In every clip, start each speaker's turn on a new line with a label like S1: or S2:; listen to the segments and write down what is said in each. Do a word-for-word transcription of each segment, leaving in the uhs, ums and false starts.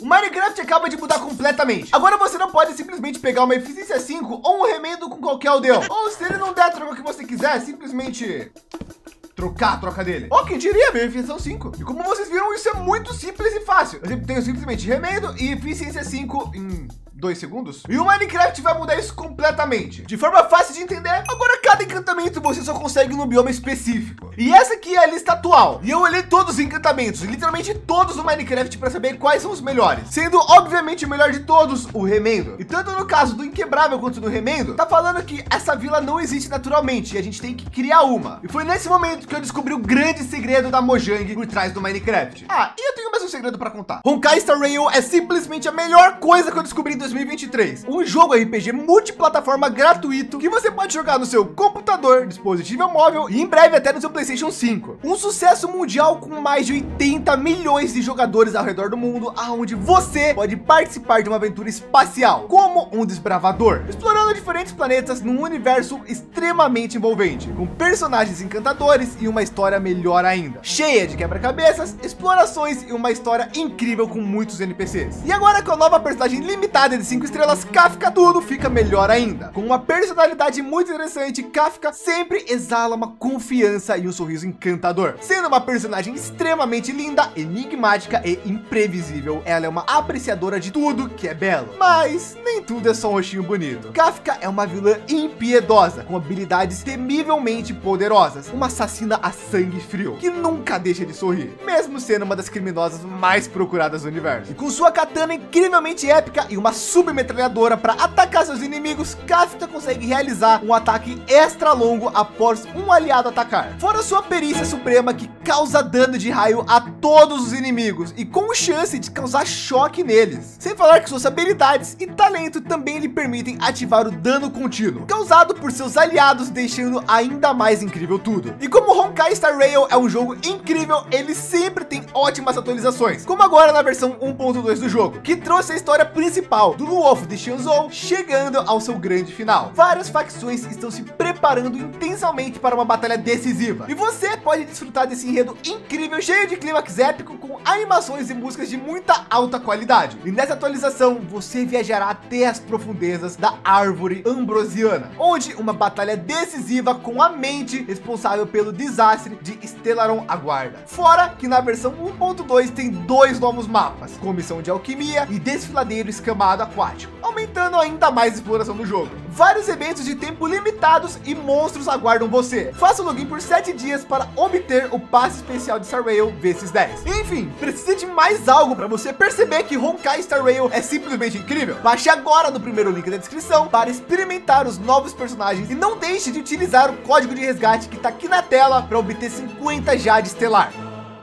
S1: O Minecraft acaba de mudar completamente. Agora você não pode simplesmente pegar uma eficiência cinco ou um remendo com qualquer aldeão. Ou se ele não der, troca o que você quiser, simplesmente trocar a troca dele. Ó, quem diria, minha eficiência cinco. E como vocês viram, isso é muito simples e fácil. Eu sempre tenho simplesmente remendo e eficiência cinco em dois segundos. E o Minecraft vai mudar isso completamente. De forma fácil de entender, agora cada encantamento você só consegue num bioma específico. E essa aqui é a lista atual. E eu olhei todos os encantamentos, literalmente todos do Minecraft, para saber quais são os melhores. Sendo, obviamente, o melhor de todos, o remendo. E tanto no caso do inquebrável quanto do remendo, tá falando que essa vila não existe naturalmente e a gente tem que criar uma. E foi nesse momento que eu descobri o grande segredo da Mojang por trás do Minecraft. Ah, e eu tenho mais um segredo para contar. Honkai Star Rail é simplesmente a melhor coisa que eu descobri em dois mil e vinte e três. Um jogo R P G multiplataforma gratuito que você pode jogar no seu computador, dispositivo móvel e em breve até no seu PlayStation cinco. Um sucesso mundial com mais de oitenta milhões de jogadores ao redor do mundo, aonde você pode participar de uma aventura espacial como um desbravador, explorando diferentes planetas num universo extremamente envolvente, com personagens encantadores e uma história melhor ainda, cheia de quebra-cabeças, explorações e uma história incrível com muitos N P Cs. E agora com a nova personagem limitada de cinco estrelas, Kafka, tudo fica melhor ainda. Com uma personalidade muito interessante, Kafka sempre exala uma confiança e um sorriso encantador. Sendo uma personagem extremamente linda, enigmática e imprevisível, ela é uma apreciadora de tudo que é belo. Mas nem tudo é só um rostinho bonito. Kafka é uma vilã impiedosa, com habilidades temivelmente poderosas, uma assassina a sangue frio, que nunca deixa de sorrir, mesmo sendo uma das criminosas mais procuradas do universo. E com sua katana incrivelmente épica e uma submetralhadora para atacar seus inimigos, Kafka consegue realizar um ataque extra longo após um aliado atacar. Fora sua perícia suprema que causa dano de raio a todos os inimigos e com chance de causar choque neles. Sem falar que suas habilidades e talento também lhe permitem ativar o dano contínuo causado por seus aliados, deixando ainda mais incrível tudo. E como Honkai Star Rail é um jogo incrível, ele sempre tem ótimas atualizações, como agora na versão um ponto dois do jogo, que trouxe a história principal do Wolf de Shinzou chegando ao seu grande final. Várias facções estão se preparando intensamente para uma batalha decisiva e você pode desfrutar desse enredo incrível, cheio de clímax épico, com animações e músicas de muita alta qualidade. E nessa atualização você viajará até as profundezas da Árvore Ambrosiana, onde uma batalha decisiva com a mente responsável pelo desastre de Stellaron aguarda. Fora que na versão um ponto dois tem dois novos mapas, comissão de alquimia e desfiladeiro escamado aquático, aumentando ainda mais a exploração do jogo. Vários eventos de tempo limitados e monstros aguardam você. Faça o login por sete dias para obter o passe especial de Star Rail vezes dez. Enfim, precisa de mais algo para você perceber que Honkai Star Rail é simplesmente incrível? Baixe agora no primeiro link da descrição para experimentar os novos personagens e não deixe de utilizar o código de resgate que está aqui na tela para obter cinquenta Jade Estelar.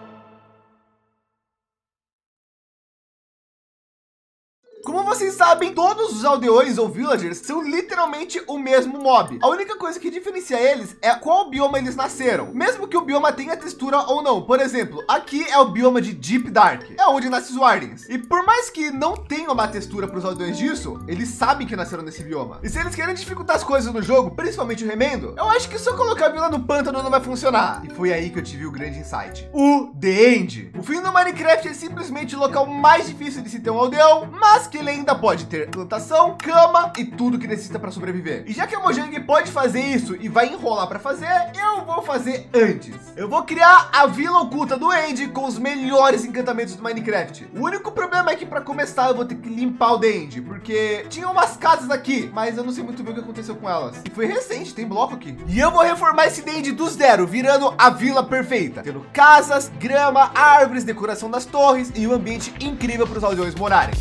S1: Como vocês sabem, todos os aldeões ou villagers são literalmente o mesmo mob. A única coisa que diferencia eles é qual bioma eles nasceram, mesmo que o bioma tenha textura ou não. Por exemplo, aqui é o bioma de Deep Dark, é onde nasce os Wardens. E por mais que não tenha uma textura para os aldeões disso, eles sabem que nasceram nesse bioma. E se eles querem dificultar as coisas no jogo, principalmente o remendo, eu acho que só colocar a vila no pântano não vai funcionar. E foi aí que eu tive o grande insight: o The End. O fim do Minecraft é simplesmente o local mais difícil de se ter um aldeão, mas que ele ainda pode ter plantação, cama e tudo que necessita para sobreviver. E já que a Mojang pode fazer isso e vai enrolar para fazer, eu vou fazer antes. Eu vou criar a vila oculta do End com os melhores encantamentos do Minecraft. O único problema é que para começar eu vou ter que limpar o The End, porque tinha umas casas aqui, mas eu não sei muito bem o que aconteceu com elas. E foi recente, tem bloco aqui. E eu vou reformar esse The End do zero, virando a vila perfeita, tendo casas, grama, árvores, decoração das torres e um ambiente incrível para os aldeões morarem.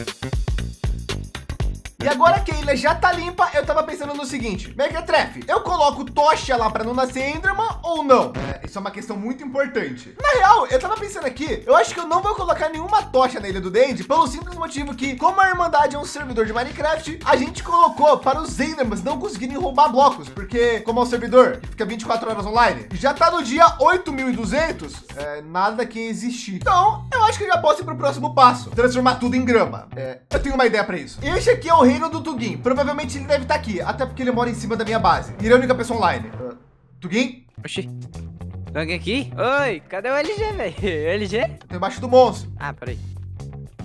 S1: E agora que a ilha já tá limpa, eu tava pensando no seguinte: Mequetrefe, eu coloco tocha lá para não nascer Enderman ou não? É, isso é uma questão muito importante. Na real, eu tava pensando aqui, eu acho que eu não vou colocar nenhuma tocha na ilha do The End, pelo simples motivo que, como a Irmandade é um servidor de Minecraft, a gente colocou para os Endermans não conseguirem roubar blocos, porque como é um servidor que fica vinte e quatro horas online, já tá no dia oito mil e duzentos, é, nada que existir. Então, eu acho que eu já posso ir pro próximo passo: transformar tudo em grama. É, eu tenho uma ideia para isso. Este aqui é o reino do Tugin. Provavelmente ele deve estar aqui, até porque ele mora em cima da minha base. E ele é a única pessoa online. Uh, Tugin?
S2: Oxi. Tem alguém aqui? Oi, cadê o L G, velho? L G?
S1: Eu tô embaixo do monstro.
S2: Ah, peraí.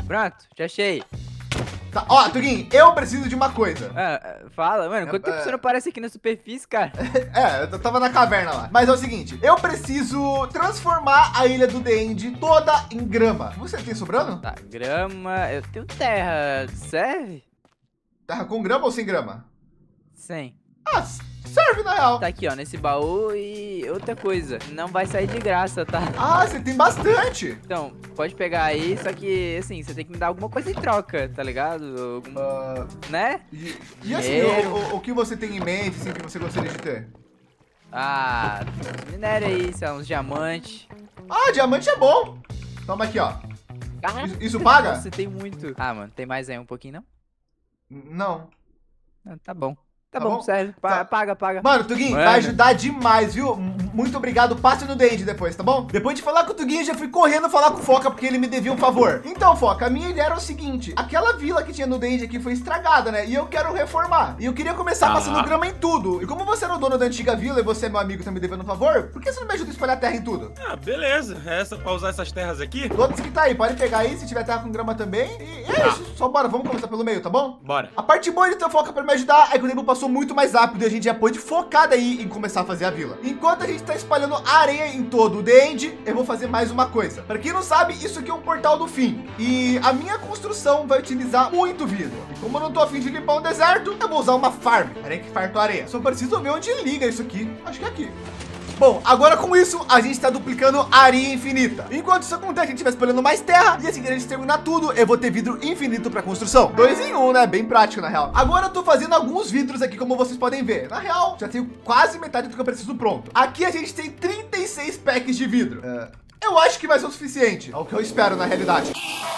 S2: Pronto, já achei.
S1: Tá, ó, Tuguinho, eu preciso de uma coisa.
S2: Ah, fala, mano. Quanto
S1: É,
S2: tempo
S1: é.
S2: você não aparece aqui na superfície, cara?
S1: É, eu tava na caverna lá. Mas é o seguinte, eu preciso transformar a ilha do The End toda em grama. Você tem sobrando?
S2: Tá, grama. Eu tenho terra. Serve?
S1: Terra com grama ou sem grama?
S2: Sim.
S1: Ah, serve na real.
S2: Tá aqui, ó, nesse baú e outra coisa. Não vai sair de graça, tá?
S1: Ah, você tem bastante.
S2: Então, pode pegar aí, só que, assim, você tem que me dar alguma coisa em troca, tá ligado? Algum...
S1: Ah,
S2: Né?
S1: e, e assim,
S2: Dinheiro.
S1: o, o, o que você tem em mente, assim, que você gostaria de ter?
S2: Ah, uns minério aí, sei lá, uns diamantes.
S1: Ah, diamante é bom. Toma aqui, ó.
S2: Ah,
S1: Isso, isso paga?
S2: Você tem muito. Ah, mano, tem mais aí um pouquinho, não?
S1: Não.
S2: Ah, tá bom. Tá,
S1: Tá
S2: bom,
S1: bom?
S2: serve. Pa-
S1: Tá.
S2: Paga, paga.
S1: Mano, Tuguinho,
S2: Mano.
S1: vai ajudar demais, viu? M- Muito obrigado. Passe no The End depois, tá bom? Depois de falar com o Tuguinho, já fui correndo falar com o Foca, porque ele me devia um favor. Então, Foca, a minha ideia era o seguinte. Aquela vila que tinha no The End aqui foi estragada, né? E eu quero reformar. E eu queria começar
S3: Ah.
S1: passando grama em tudo. E como você era o dono da antiga vila e você é meu amigo, tá me devendo um favor, por que você não me ajuda a espalhar terra em tudo?
S3: Ah, beleza. Essa, pra usar essas terras aqui?
S1: Todos que tá aí, pode pegar aí, se tiver terra com grama também. E é
S3: Tá.
S1: isso, só bora, vamos começar pelo meio, tá bom?
S3: Bora.
S1: A parte boa de ter Foca para me ajudar é que o tempo passou muito mais rápido e a gente já pôde focar daí em começar a fazer a vila. Enquanto a gente tá espalhando areia em todo o The End, eu vou fazer mais uma coisa. Para quem não sabe, isso aqui é um portal do fim. E a minha construção vai utilizar muito vidro. E como eu não tô afim de limpar um deserto, eu vou usar uma farm. Peraí que farto areia. Só preciso ver onde liga isso aqui. Acho que é aqui. Bom, agora com isso, a gente está duplicando areia infinita. Enquanto isso acontece, a gente vai espalhando mais terra. E assim que a gente terminar tudo, eu vou ter vidro infinito para construção. Dois em um, né? Bem prático, na real. Agora eu tô fazendo alguns vidros aqui, como vocês podem ver. Na real, já tenho quase metade do que eu preciso pronto. Aqui a gente tem trinta e seis packs de vidro. É, eu acho que vai ser o suficiente. É o que eu espero, na realidade.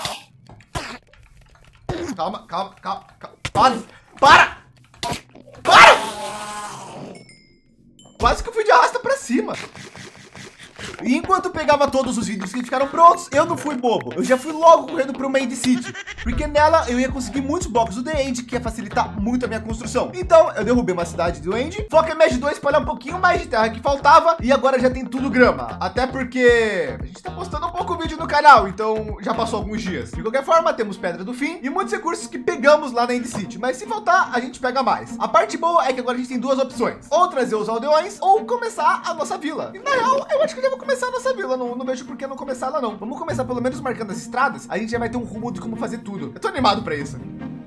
S1: Calma, calma, calma, calma. Para! Para! Para! Quase que eu fui de arrasta pra cima. E enquanto eu pegava todos os vidros que ficaram prontos, eu não fui bobo. Eu já fui logo correndo para uma End City, porque nela eu ia conseguir muitos blocos do The End, que ia facilitar muito a minha construção. Então eu derrubei uma cidade do End, Foca me ajudou a espalhar um pouquinho mais de terra que faltava, e agora já tem tudo grama. Até porque a gente tá postando um pouco vídeo no canal, então já passou alguns dias. De qualquer forma, temos pedra do fim e muitos recursos que pegamos lá na End City, mas se faltar, a gente pega mais. A parte boa é que agora a gente tem duas opções: ou trazer os aldeões, ou começar a nossa vila. E na real, eu acho que eu já vou começar a nossa vila, não, não vejo por que não começar ela não. Vamos começar pelo menos marcando as estradas, a gente já vai ter um rumo de como fazer tudo. Eu tô animado pra isso.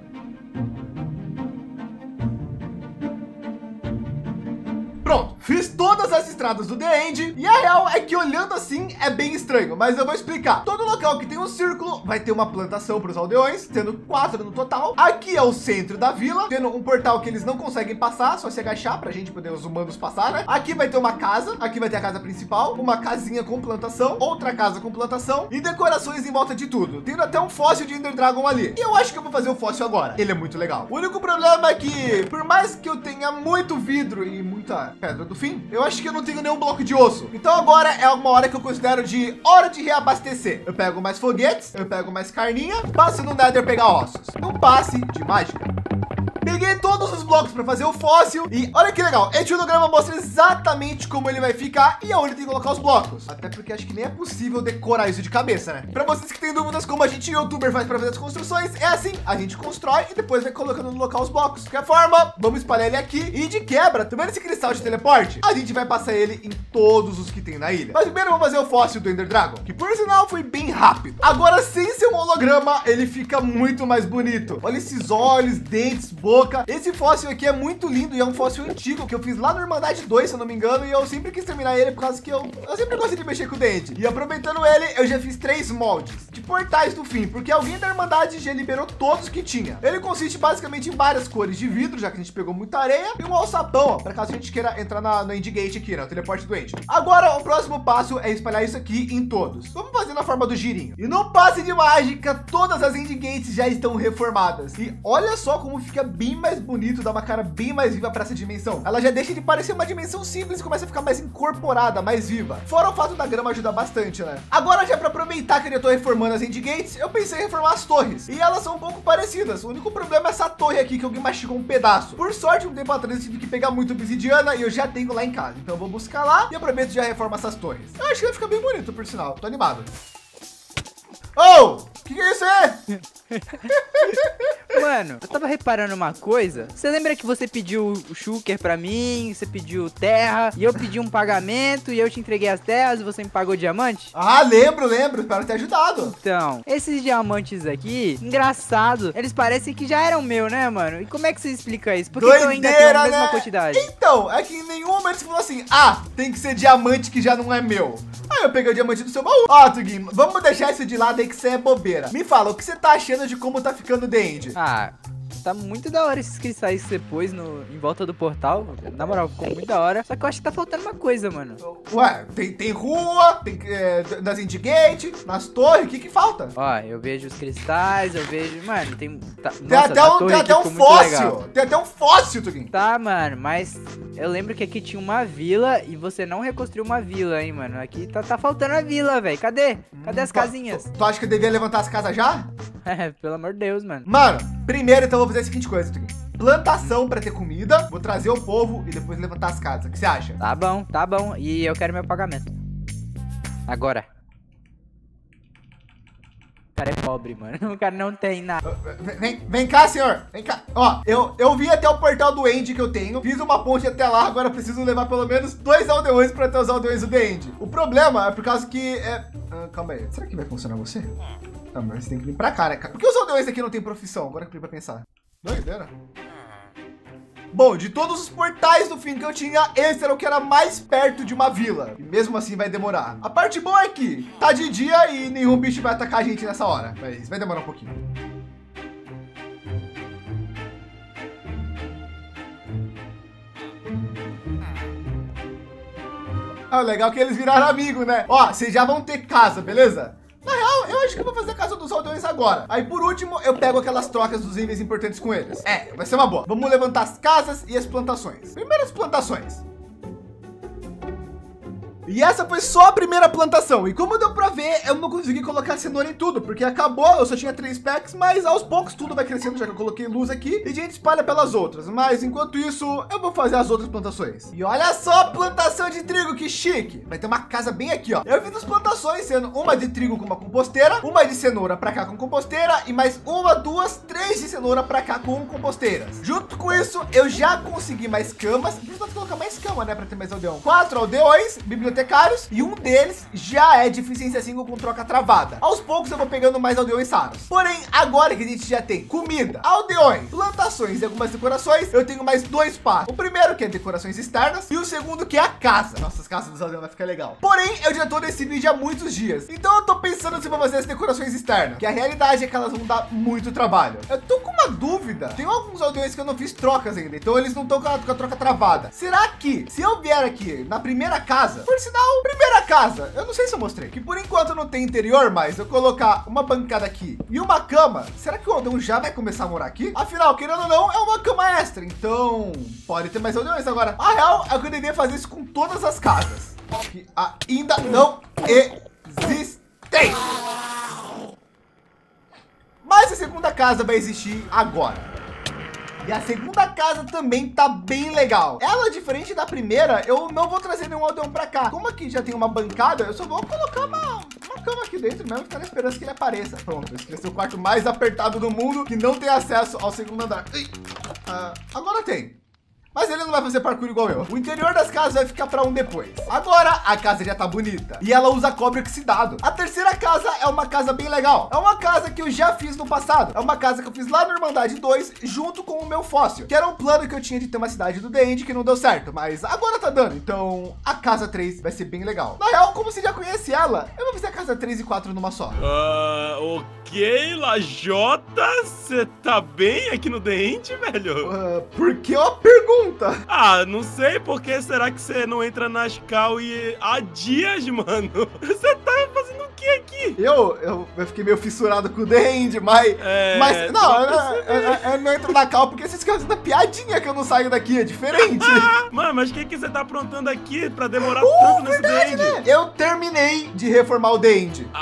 S1: Pronto, fiz todas as estradas do The End e a real é que olhando assim é bem estranho, mas eu vou explicar. Todo local que tem um círculo vai ter uma plantação para os aldeões, tendo quatro no total. Aqui é o centro da vila, tendo um portal que eles não conseguem passar, só se agachar pra gente poder os humanos passar, né? Aqui vai ter uma casa, aqui vai ter a casa principal, uma casinha com plantação, outra casa com plantação e decorações em volta de tudo, tendo até um fóssil de Ender Dragon ali. E eu acho que eu vou fazer o fóssil agora. Ele é muito legal. O único problema é que, por mais que eu tenha muito vidro e muita pedra do fim, eu acho que eu não tenho nenhum bloco de osso. Então agora é uma hora que eu considero de hora de reabastecer. Eu pego mais foguetes, eu pego mais carninha, passo no Nether pegar ossos. Um passe de mágica. Peguei todos os blocos para fazer o fóssil e olha que legal, este holograma mostra exatamente como ele vai ficar e aonde tem que colocar os blocos. Até porque acho que nem é possível decorar isso de cabeça, né? Para vocês que têm dúvidas como a gente youtuber faz para fazer as construções, é assim, a gente constrói e depois vai colocando no local os blocos. De qualquer forma, vamos espalhar ele aqui e de quebra, tá vendo esse cristal de teleporte? A gente vai passar ele em todos os que tem na ilha. Mas primeiro vamos fazer o fóssil do Ender Dragon, que por sinal foi bem rápido. Agora, sem ser um holograma, ele fica muito mais bonito. Olha esses olhos, dentes, boca. Esse fóssil aqui é muito lindo e é um fóssil antigo que eu fiz lá no Irmandade dois, se eu não me engano, e eu sempre quis terminar ele por causa que eu, eu sempre gostei de mexer com o dente. E aproveitando ele, eu já fiz três moldes de portais do fim, porque alguém da Irmandade já liberou todos que tinha. Ele consiste basicamente em várias cores de vidro, já que a gente pegou muita areia, e um alçapão, ó, para caso a gente queira entrar na, no Endgate aqui, né, o teleporte do End. Agora, o próximo passo é espalhar isso aqui em todos. Vamos fazer na forma do girinho. E no passe de mágica, todas as Endgates já estão reformadas. E olha só como fica bem mais bonito, dá uma cara bem mais viva para essa dimensão. Ela já deixa de parecer uma dimensão simples e começa a ficar mais incorporada, mais viva. Fora o fato da grama ajuda bastante, né? Agora, já para aproveitar que eu tô reformando as Endgates, eu pensei em reformar as torres. E elas são um pouco parecidas. O único problema é essa torre aqui que alguém mastigou um pedaço. Por sorte, um tempo atrás eu tive que pegar muito obsidiana e eu já tenho lá em casa. Então eu vou buscar lá e aproveito e já reformo essas torres. Eu acho que vai ficar bem bonito, por sinal. Tô animado. Oh! que, que é isso aí?
S2: Mano, eu tava reparando uma coisa. Você lembra que você pediu o Shulker pra mim, você pediu terra, e eu pedi um pagamento, e eu te entreguei as terras e você me pagou diamante?
S1: Ah, lembro, lembro. Espero ter ajudado.
S2: Então, esses diamantes aqui, engraçado, eles parecem que já eram meu, né, mano? E como é que você explica isso? Por que, que eu ainda tenho a mesma
S1: né?
S2: quantidade?
S1: Então, é que em nenhum momento você falou assim, ah, tem que ser diamante que já não é meu. Aí eu peguei o diamante do seu baú. Ó, Tuguinho, vamos deixar isso de lado aí que você é bobeira. Me fala, o que você tá achando de como tá ficando o The End?
S2: Ah, tá muito da hora esses cristais que você pôs no, em volta do portal. Na moral, ficou muito da hora. Só que eu acho que tá faltando uma coisa, mano.
S1: Ué, tem, tem rua, tem é, nas Endgate, nas torres, o que que falta?
S2: Ó, eu vejo os cristais, eu vejo... Mano, tem... Tá,
S1: Tem
S2: nossa,
S1: até
S2: a
S1: um,
S2: torre
S1: tem
S2: aqui
S1: até um
S2: ficou muito legal.
S1: fóssil. Tem até um fóssil, Tuguinho.
S2: Tá, mano, mas eu lembro que aqui tinha uma vila e você não reconstruiu uma vila, hein, mano. Aqui tá, tá faltando a vila, velho. Cadê? Cadê as
S1: Tu-
S2: casinhas?
S1: Tu, tu acha que eu devia levantar as casas já?
S2: É, pelo amor de Deus, mano.
S1: Mano, primeiro então eu vou fazer a seguinte coisa, Tuguinho. Plantação pra ter comida, vou trazer o povo e depois levantar as casas. O que você acha?
S2: Tá bom, tá bom. E eu quero meu pagamento. Agora. O cara é pobre, mano. O cara não tem nada.
S1: Vem, vem cá, senhor. Vem cá. Ó, eu, eu vim até o portal do End que eu tenho. Fiz uma ponte até lá. Agora eu preciso levar pelo menos dois aldeões pra ter os aldeões do The End. O problema é por causa que... É... Ah, calma aí. Será que vai funcionar você? Não, mas você tem que vir pra cá, né, cara? Por que os aldeões aqui não tem profissão? Agora que eu pra pensar. Doideira. Bom, de todos os portais do fim que eu tinha, esse era o que era mais perto de uma vila. E mesmo assim vai demorar. A parte boa é que tá de dia e nenhum bicho vai atacar a gente nessa hora. Mas vai demorar um pouquinho. Ah, legal que eles viraram amigo, né? Ó, vocês já vão ter casa, beleza? Na real, eu acho que eu vou fazer a casa dos aldeões agora. Aí, por último, eu pego aquelas trocas dos níveis importantes com eles. É, vai ser uma boa. Vamos levantar as casas e as plantações. Primeiro as plantações. E essa foi só a primeira plantação. E como deu pra ver, eu não consegui colocar cenoura em tudo, porque acabou, eu só tinha três packs, mas aos poucos tudo vai crescendo, já que eu coloquei luz aqui, e a gente espalha pelas outras. Mas enquanto isso, eu vou fazer as outras plantações. E olha só a plantação de trigo, que chique. Vai ter uma casa bem aqui, ó. Eu fiz as plantações sendo uma de trigo com uma composteira, uma de cenoura pra cá com composteira, e mais uma, duas, três de cenoura pra cá com composteiras. Junto com isso, eu já consegui mais camas. Preciso colocar mais cama, né, pra ter mais aldeão. Quatro aldeões, bibliotecários, e um deles já é de eficiência cinco com troca travada. Aos poucos eu vou pegando mais aldeões raros. Porém, agora que a gente já tem comida, aldeões, plantações e algumas decorações, eu tenho mais dois passos. O primeiro que é decorações externas e o segundo que é a casa. Nossa, as casas dos aldeões vai ficar legal. Porém, eu já tô nesse vídeo há muitos dias. Então eu tô pensando se vou fazer as decorações externas, que a realidade é que elas vão dar muito trabalho. Eu tô com uma dúvida. Tem alguns aldeões que eu não fiz trocas ainda, então eles não estão com, com a troca travada. Será que se eu vier aqui na primeira casa, por sinal, primeira casa, eu não sei se eu mostrei, que por enquanto não tem interior, mas eu colocar uma bancada aqui e uma cama, será que o aldeão já vai começar a morar aqui? Afinal, querendo ou não, é uma cama extra, então pode ter mais aldeões. Agora, a real é que eu devia fazer isso com todas as casas que ainda não existem. Mas a segunda casa vai existir agora. E a segunda casa também tá bem legal. Ela, diferente da primeira, eu não vou trazer nenhum aldeão pra cá. Como aqui já tem uma bancada, eu só vou colocar uma, uma cama aqui dentro mesmo, ficar na esperança que ele apareça. Pronto, esse vai ser o quarto mais apertado do mundo, que não tem acesso ao segundo andar. Uh, agora tem. Mas ele não vai fazer parkour igual eu. O interior das casas vai ficar para um depois. Agora a casa já tá bonita e ela usa cobre oxidado. A terceira casa é uma casa bem legal. É uma casa que eu já fiz no passado. É uma casa que eu fiz lá no Irmandade dois junto com o meu fóssil, que era um plano que eu tinha de ter uma cidade do The End que não deu certo, mas agora tá dando. Então a casa três vai ser bem legal. Na real, como você já conhece ela, eu vou fazer a casa três e quatro numa só.
S3: Uh, ok, Lajota, você tá bem aqui no The End, velho?
S1: Uh, por que uma pergunta?
S3: Ah, não sei, porque será que você não entra na Ascal e há dias, mano? Você tá fazendo o que aqui?
S1: Eu, eu, eu fiquei meio fissurado com o The End, mas...
S3: É,
S1: mas não, eu, eu, eu, eu não entro na cal porque vocês ficam fazendo piadinha que eu não saio daqui, é diferente.
S3: Mano, mas o que, que você tá aprontando aqui pra demorar
S1: Uh,
S3: tanto nesse
S1: verdade,
S3: The End?
S1: né? Eu terminei de reformar o The End.
S3: Ah,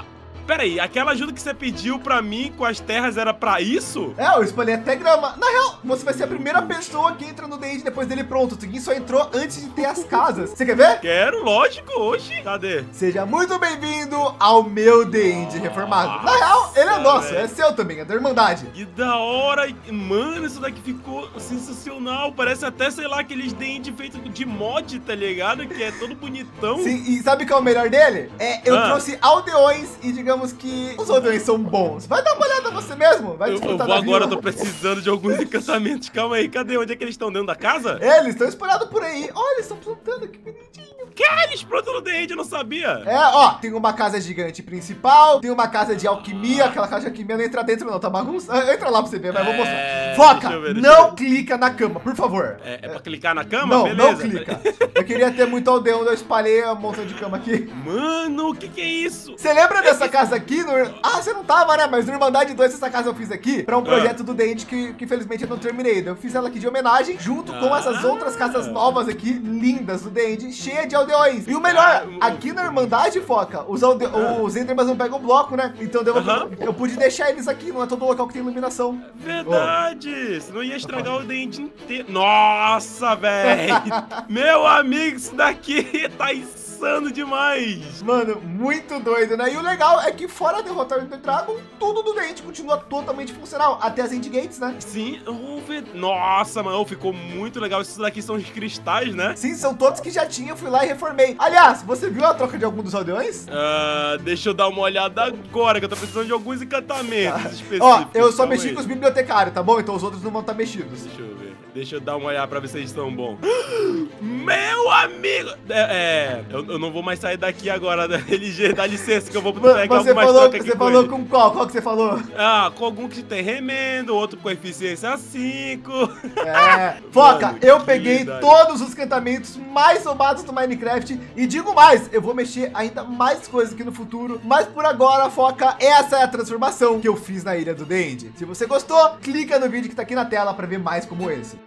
S3: pera aí, aquela ajuda que você pediu pra mim com as terras era pra isso?
S1: É, eu espalhei até grama. Na real, você vai ser a primeira pessoa que entra no D and D depois dele pronto. O Tuguin só entrou antes de ter as casas. Você quer ver?
S3: Quero, lógico, oxi. Cadê?
S1: Seja muito bem-vindo ao meu D and D reformado. Na real, ele é nosso,
S3: velho.
S1: é seu também, é da Irmandade.
S3: Que da hora. Mano, isso daqui ficou sensacional. Parece até, sei lá, aqueles dentes feitos de mod, tá ligado? Que é todo bonitão.
S1: Sim, e sabe qual é o melhor dele? É, eu
S3: Ah.
S1: trouxe aldeões e digamos que os aldeões são bons. Vai dar uma olhada você mesmo, vai
S3: Eu, eu
S1: desfrutar
S3: vou
S1: da
S3: agora, eu
S1: vila.
S3: tô precisando de alguns encantamentos. Calma aí, cadê? Onde é que eles estão? Dentro da casa?
S1: Eles estão espalhados por aí. Olha, eles estão plantando, que bonitinho.
S3: Que? Eles plantam no D and D, eu não sabia.
S1: É, ó, tem uma casa gigante principal, tem uma casa de alquimia, aquela casa de alquimia não entra dentro não, tá bagunça. Ah, entra lá pra você ver, mas eu vou mostrar.
S3: É,
S1: Foca,
S3: deixa eu ver, deixa eu
S1: não
S3: ver.
S1: clica na cama, por favor.
S3: É, é pra clicar na cama?
S1: Não,
S3: Beleza.
S1: não clica. Eu queria ter muito aldeão, eu espalhei a montanha de cama aqui.
S3: Mano, o que que é isso?
S1: Você lembra dessa casa aqui? No... Ah, você não tava, né? Mas no Irmandade dois, essa casa eu fiz aqui pra um projeto do D and D que, que infelizmente eu não terminei. Eu fiz ela aqui de homenagem, junto com essas outras casas novas aqui, lindas do D and D, cheia de aldeões. E o melhor, aqui na Irmandade, Foca, os, alde... os Endermans não pegam bloco, né? Então deu...
S3: Aham.
S1: eu pude deixar eles aqui, não é todo local que tem iluminação.
S3: Verdade, senão ia estragar o D and D inteiro. Nossa, velho. Meu amigo, isso daqui tá insano demais.
S1: Mano, muito doido, né? E o legal é que fora derrotar o Ender Dragon, tudo do D and D continua totalmente funcional, até as Endgates, né?
S3: Sim, oh, ver- nossa, mano, ficou muito legal. Esses daqui são os cristais, né?
S1: Sim, são todos que já tinha, eu fui lá e reformei. Aliás, você viu a troca de algum dos aldeões?
S3: Ah, deixa eu dar uma olhada agora, que eu tô precisando de alguns encantamentos específicos.
S1: Ó, eu só
S3: Calma
S1: mexi
S3: aí.
S1: com os bibliotecários, tá bom? Então os outros não vão estar mexidos.
S3: Deixa eu ver. Deixa eu dar uma olhada pra ver se eles estão bons. Meu amigo! É, é, eu, eu não vou mais sair daqui agora, né? L G, dá licença que eu vou
S1: Mano,
S3: pegar
S1: você
S3: algumas
S1: falou,
S3: trocas aqui
S1: você
S3: com
S1: falou
S3: ele.
S1: com qual? Qual que você falou?
S3: Ah, com algum que tem remendo, outro com eficiência cinco.
S1: É, Foca,
S3: Mano,
S1: eu
S3: que
S1: peguei
S3: daí.
S1: todos os encantamentos mais roubados do Minecraft e digo mais, eu vou mexer ainda mais coisas aqui no futuro, mas por agora, Foca, essa é a transformação que eu fiz na ilha do D and D. Se você gostou, clica no vídeo que tá aqui na tela para ver mais como esse.